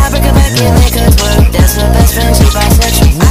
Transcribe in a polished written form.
I break it back and make it work. That's the best friendship bisexual.